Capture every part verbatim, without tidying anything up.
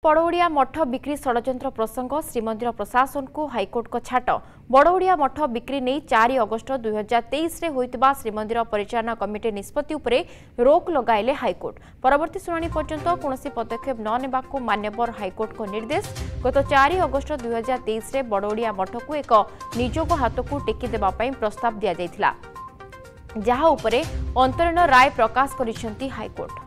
बड़ौड़िया मठ बिक्री षड्यंत्र प्रसंग श्रीमंदिर प्रशासन को हाइकोर्ट को छाट बड़ौड़िया मठ बिक्री नहीं चार अगस्ट दुई हजार तेईस होता श्रीमंदिर परिचालना कमिटी निष्पत्ति उपरे रोक लगाइले हाइकोर्ट परवर्ती शुणाणी पर्यंत कौन पदक्षेप न नेबाकू मान्यवर हाइकोर्ट को निर्देश गत चार अगस्ट दुई हजार तेईस बड़ौड़िया मठ को एक निजोग हाथ को टेकी देबा पई प्रस्ताव दिया जायथिला जहा उपरे अंतरीण राय प्रकाश करिसेंती हाइकोर्ट।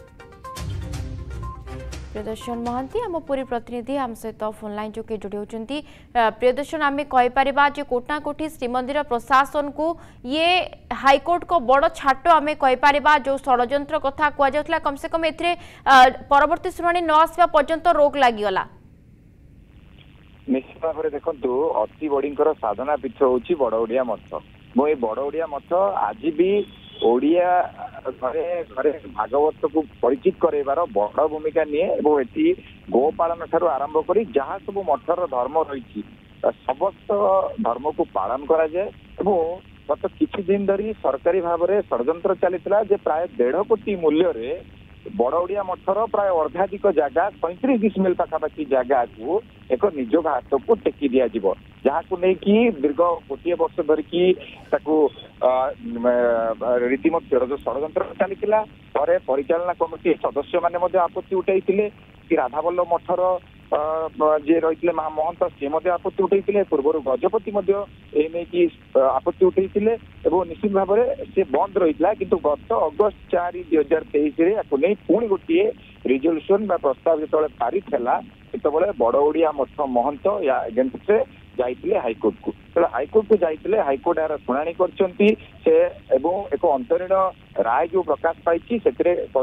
प्रियदर्शन महांती आम पूरी प्रतिनिधि आम सहित फोन लाइन जो कि जोड़ी होती प्रियदर्शन आम कहीपर कोटा कोठी श्रीमंदिर प्रशासन को ये हाइकोर्ट को बड़ छाट आम कहीपर जो षड्यंत्र कथा कहुला कम से कम ए परवर्ती शुणाणी न आसवा पर्यंत रोक लगिगला निश्चित भाव में देखो अति बड़ींकर साधना पीठ हूँ बड़ौड़िया मठ मो ये बड़ौड़िया मठ आज भी ओडिया घरे घरे भागवत को परिचित करार बड़ भूमिका निए और ये गोपालन ठार आरंभ कर जहाँ सब मठर धर्म रही समस्त धर्म को पालन करा जाए गत किछि दिन धरी सरकारी भाव में षड्यंत्र चलता प्राय डेढ़ कोटी मूल्य बड़ौड़िया मठर प्राय अर्धाधिक जगह सैंतीस डिसमिल पाखापाखि जगह को एक निजोग हाथ को टेकी दि जहाँ को लेकिन दीर्घ गोटे वर्ष धरिकी रीतिमत जो षड्यंत्र चलता परिचालना कमिटी सदस्य मैंने आपत्ति उठाई कि राधावल्लभ मठर जे रही महंत सी आपत्ति उठाई पूर्व गजपति नहीं आपत्ति उठाई निश्चित भाव में सी बंद रही कि गत अगस्त चार दुई हजार तेईस नहीं पुणी गोटे रिजोल्यूशन प्रस्ताव जो पारित है जो बड़ौड़िया मठ महंत या एगेन्स्ट जाइए हाइकोर्ट को तो हाइकोर्ट को जाइए हाइकोर्ट यार शुणाणी कर एक अंतरीण राय जो प्रकाश पाई से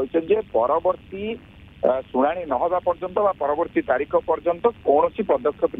परवर्ती शुणाणी न होगा पर्यंत परवर्ती तारीख पर्यंत कौन पदक्षेप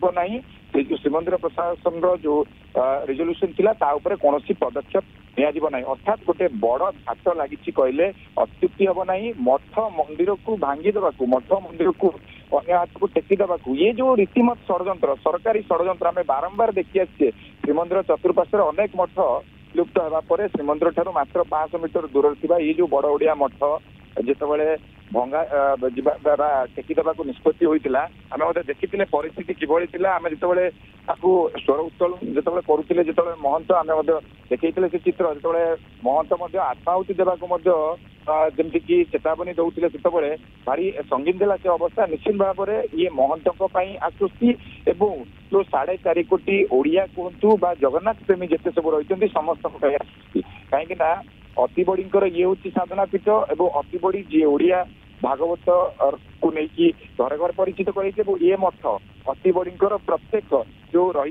नि जो श्रीमंदिर प्रशासन जो रिजोल्यूशन थिला ता उपरे कौन पदक्षेप नि अर्थात गोटे बड़ घाट लगी कहले अत्युक्ति हम ना मठ मंदिर को भांगी देवाकू मठ मंदिर को अन्य हाथ को टेकी देवाकू ये जो रीतिमत षड्यंत्र सरकारी षड्यंत्र आम बारंबार देखी आसे श्रीमंदिर चतुर्पार्श्व अनेक मठ लुप्त होगा श्रीमंदिर ठार मात्र पांच मीटर दूर थी ये जो बड़ौड़िया मठ जितेबाला भंगा द्वारा टेकी देवा निष्पत्ति होता आम देखी परिस्थिति किभली आम जिते स्वर उत्तोलन जो करुले जो महंत आम देखते से चित्र जो महंत आत्माहुति देवाक जमती कि चेतावनी दौले से भारी संगीन देला से अवस्था निश्चित भाव में ये महंत आश्वस्ति एवं जो साढ़े चार कोटी ओडिया कहतु जगन्नाथ प्रेमी जिते सब रही समस्त आश्वस्ति कहीं अति बड़ींकर ये हूँ साधना पीठ एवं अति बड़ी जी ओडिया भागवत को लेकिन घर घर परिचित कर ये मठ अति बड़ींकर प्रत्येक जो रही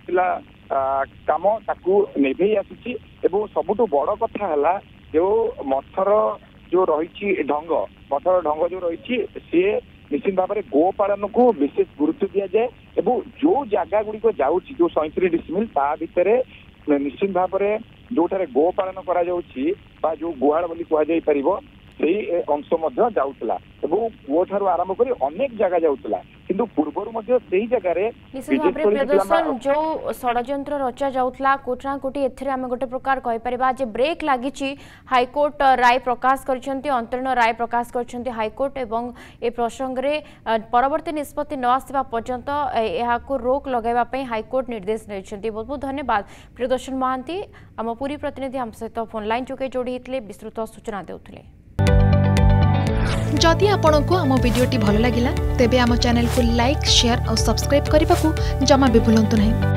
काम ताकू निभे आसुची एवं सबुठु बड़ कथा है जो मठर जो रही ढंग मठर ढंग जो रही सी निश्चित भाव में गोपालन को विशेष गुरुत्व दि जाए एवं जो जगह गुड़िक जाऊँगी जो सैंतीस डिसमिल ता भितर निश्चित भाव में जो गोपालन करा जो गुहाल बोली कह अंश जाऊला पुओ ठार आरंभ कर अनेक जगह जाऊला किंतु पूर्व जगह जो षड्यंत्र रचा जाऊला कोटना कोटी एथरे आम गोटे प्रकार कहीपर ब्रेक लगी हाइकोर्ट राय प्रकाश कर अंतरीण राय प्रकाश कर हाइकोर्ट एवं ए प्रसंग में परवर्ती निष्पत्ति न आसवा पर्यंत यह रोक लगाइबा हाइकोर्ट निर्देश नहीं बहुत बहुत धन्यवाद प्रियदर्शन महांती आम पूरी प्रतिनिधि आम सहित फोन लाइन जोगे जोड़ी विस्तृत सूचना देउथिले। जदि आपंक आम भिडी भल लगा तेब आम चैनल को लाइक शेयर और सब्सक्राइब करने को जमा भी भूलु नहीं।